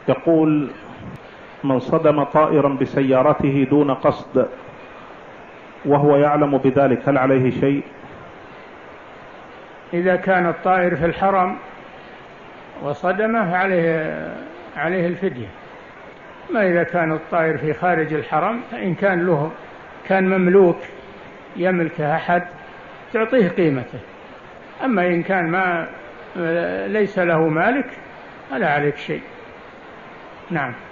يقول: من صدم طائرا بسيارته دون قصد وهو يعلم بذلك هل عليه شيء؟ إذا كان الطائر في الحرم وصدمه عليه الفدية. ما إذا كان الطائر في خارج الحرم، فإن كان مملوك يملكه أحد تعطيه قيمته. أما إن كان ليس له مالك فلا عليك شيء. نعم.